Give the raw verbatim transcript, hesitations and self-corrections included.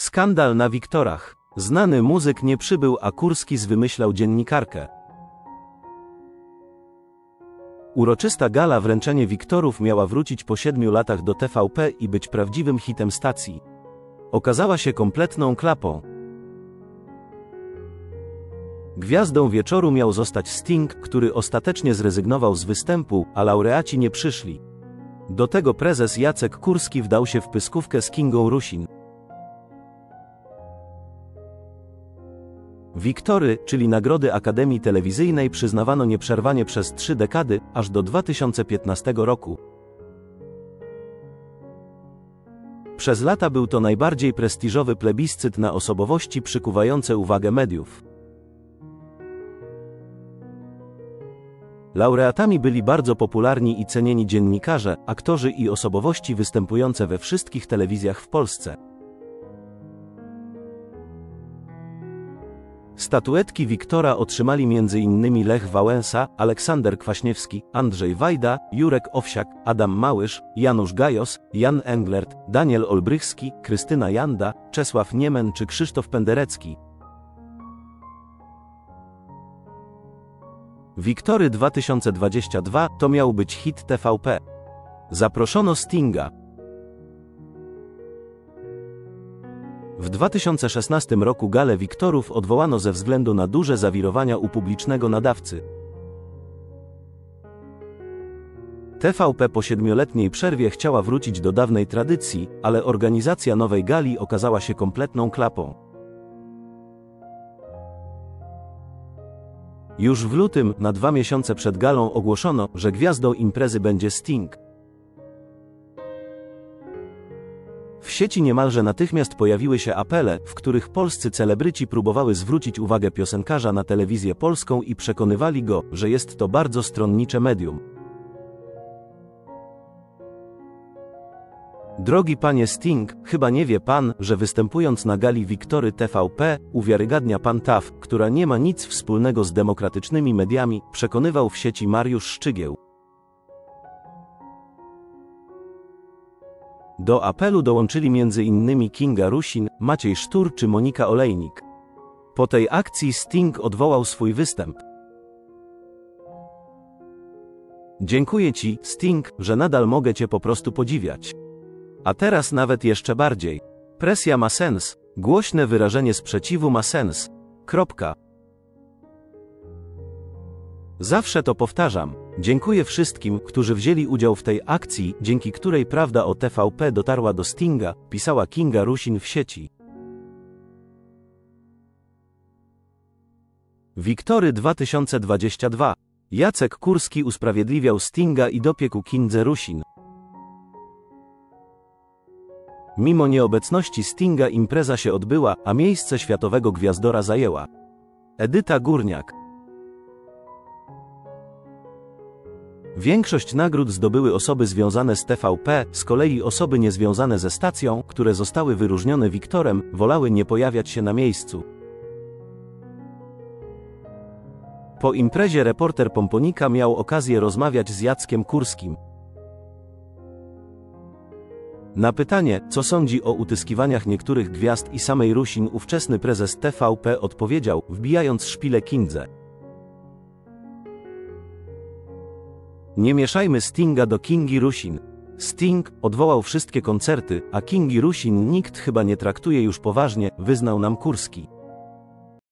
Skandal na Wiktorach. Znany muzyk nie przybył, a Kurski zwymyślał dziennikarkę. Uroczysta gala wręczenie Wiktorów miała wrócić po siedmiu latach do T V P i być prawdziwym hitem stacji. Okazała się kompletną klapą. Gwiazdą wieczoru miał zostać Sting, który ostatecznie zrezygnował z występu, a laureaci nie przyszli. Do tego prezes Jacek Kurski wdał się w pyskówkę z Kingą Rusin. Wiktory, czyli nagrody Akademii Telewizyjnej, przyznawano nieprzerwanie przez trzy dekady, aż do dwa tysiące piętnastego roku. Przez lata był to najbardziej prestiżowy plebiscyt na osobowości przykuwające uwagę mediów. Laureatami byli bardzo popularni i cenieni dziennikarze, aktorzy i osobowości występujące we wszystkich telewizjach w Polsce. Statuetki Wiktora otrzymali między innymi Lech Wałęsa, Aleksander Kwaśniewski, Andrzej Wajda, Jurek Owsiak, Adam Małysz, Janusz Gajos, Jan Englert, Daniel Olbrychski, Krystyna Janda, Czesław Niemen czy Krzysztof Penderecki. Wiktory dwa tysiące dwudziesty drugi to miał być hit T V P. Zaproszono Stinga. W dwa tysiące szesnastym roku galę Wiktorów odwołano ze względu na duże zawirowania u publicznego nadawcy. T V P po siedmioletniej przerwie chciała wrócić do dawnej tradycji, ale organizacja nowej gali okazała się kompletną klapą. Już w lutym, na dwa miesiące przed galą, ogłoszono, że gwiazdą imprezy będzie Sting. W sieci niemalże natychmiast pojawiły się apele, w których polscy celebryci próbowali zwrócić uwagę piosenkarza na telewizję polską i przekonywali go, że jest to bardzo stronnicze medium. Drogi panie Sting, chyba nie wie pan, że występując na gali Wiktory T V P, uwiarygadnia pan T A W, która nie ma nic wspólnego z demokratycznymi mediami, przekonywał w sieci Mariusz Szczygieł. Do apelu dołączyli między innymi Kinga Rusin, Maciej Sztur czy Monika Olejnik. Po tej akcji Sting odwołał swój występ. Dziękuję ci, Sting, że nadal mogę cię po prostu podziwiać. A teraz nawet jeszcze bardziej. Presja ma sens. Głośne wyrażenie sprzeciwu ma sens. Kropka. Zawsze to powtarzam. Dziękuję wszystkim, którzy wzięli udział w tej akcji, dzięki której prawda o T V P dotarła do Stinga, pisała Kinga Rusin w sieci. Wiktory dwa tysiące dwudziesty drugi. Jacek Kurski usprawiedliwiał Stinga i dopiekł Kindze Rusin. Mimo nieobecności Stinga impreza się odbyła, a miejsce światowego gwiazdora zajęła Edyta Górniak. Większość nagród zdobyły osoby związane z T V P, z kolei osoby niezwiązane ze stacją, które zostały wyróżnione Wiktorem, wolały nie pojawiać się na miejscu. Po imprezie reporter Pomponika miał okazję rozmawiać z Jackiem Kurskim. Na pytanie, co sądzi o utyskiwaniach niektórych gwiazd i samej Rusin, ówczesny prezes T V P odpowiedział, wbijając szpilę Kindze: nie mieszajmy Stinga do Kingi Rusin. Sting odwołał wszystkie koncerty, a Kingi Rusin nikt chyba nie traktuje już poważnie, wyznał nam Kurski.